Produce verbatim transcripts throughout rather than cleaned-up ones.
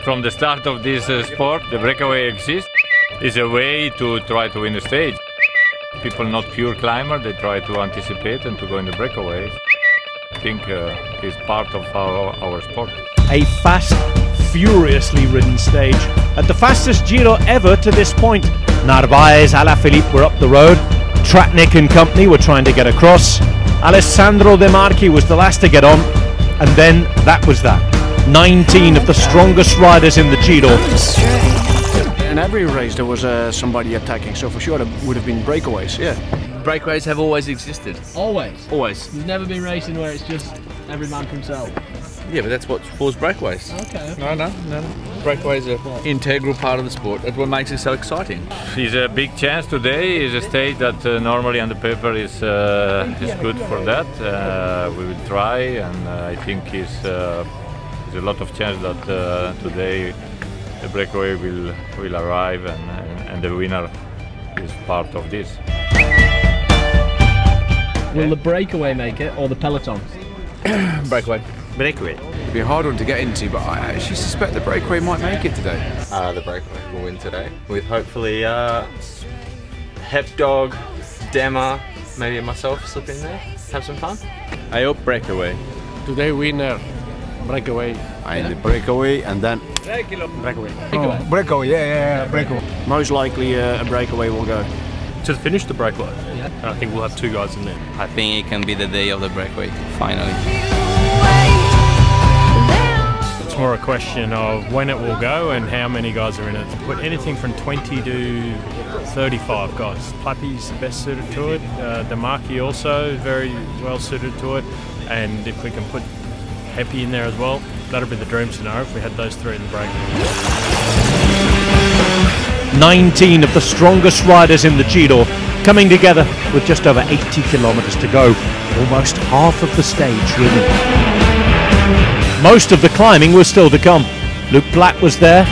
From the start of this uh, sport, the breakaway exists. It's a way to try to win the stage. People not pure climber, they try to anticipate and to go in the breakaways. I think uh, it's part of our, our sport. A fast, furiously ridden stage at the fastest Giro ever to this point. Narvaez, Alaphilippe were up the road. Tratnik and company were trying to get across. Alessandro De Marchi was the last to get on, and then that was that. nineteen of the strongest riders in the Giro. In every race there was uh, somebody attacking, so for sure there would have been breakaways, yeah. Breakaways have always existed. Always? Always. You've never been racing where it's just every man for himself? Yeah, but that's what forms breakaways. Okay. No, no, no, no. Breakaways are an integral part of the sport. That's what makes it so exciting. It's a big chance today. It's a stage that uh, normally on the paper is, uh, is good for that. Uh, we will try, and uh, I think it's, uh, there's a lot of chance that uh, today the breakaway will, will arrive, and, and, and the winner is part of this. Will the breakaway make it, or the peloton? Breakaway. Breakaway. It'll be a hard one to get into, but I actually suspect the breakaway might make it today. Uh, the breakaway will win today, with hopefully uh, Hepdog, DeMa, maybe myself slip in there, have some fun. I hope breakaway. Today winner, breakaway. I in the breakaway and then Breakaway. Oh, breakaway, yeah, yeah, yeah, breakaway. Most likely uh, a breakaway will go. To finish the breakaway, yeah. And I think we'll have two guys in there. I think it can be the day of the breakaway, finally. It's more a question of when it will go and how many guys are in it. Put anything from twenty to thirty-five guys. Plappy's best suited to it. Uh, DeMa also very well suited to it. And if we can put Happy in there as well, that'd be the dream scenario if we had those three in the break. nineteen of the strongest riders in the Giro coming together with just over eighty kilometers to go. Almost half of the stage ridden. Most of the climbing was still to come. Luke Platt was there.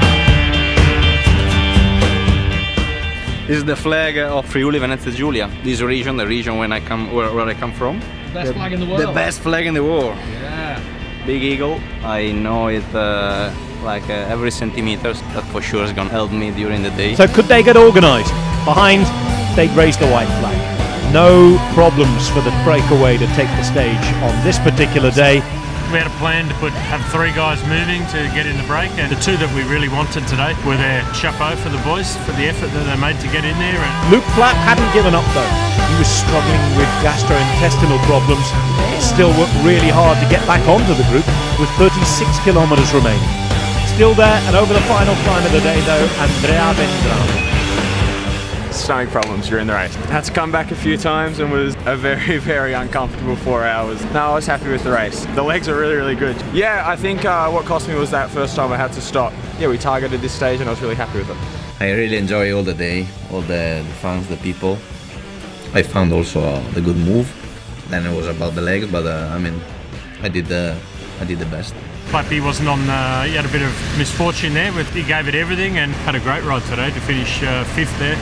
This is the flag of Friuli Venezia Giulia. This region, the region when I come, where, where I come from. The best the, flag in the world. The best flag in the world. Yeah. Big eagle. I know it uh, like uh, every centimeter. That for sure is gonna help me during the day. So could they get organised? Behind, they'd raise the white flag. No problems for the breakaway to take the stage on this particular day. We had a plan to put have three guys moving to get in the break, and the two that we really wanted today were their chapeau for the boys for the effort that they made to get in there. And Luke Platt hadn't given up though. He was struggling with gastrointestinal problems. It still worked really hard to get back onto the group with thirty-six kilometres remaining. Still there, and over the final climb of the day though, Andrea Vendrano. Stomach problems during the race. Had to come back a few times and was a very, very uncomfortable four hours. No, I was happy with the race. The legs are really, really good. Yeah, I think uh, what cost me was that first time I had to stop. Yeah, we targeted this stage and I was really happy with it. I really enjoy all the day, all the, the fans, the people. I found also uh, the good move. Then it was about the legs, but uh, I mean, I did the, I did the best. Plappy wasn't on, uh, he had a bit of misfortune there, but he gave it everything and had a great ride today to finish uh, fifth there.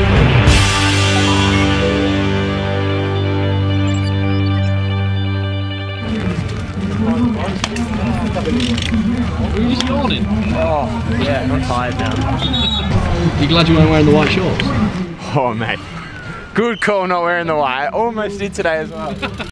Were you just yawning? Oh, yeah, I'm tired now. You glad you weren't wearing the white shorts? Oh, mate. Good call not wearing the white. Almost did today as well.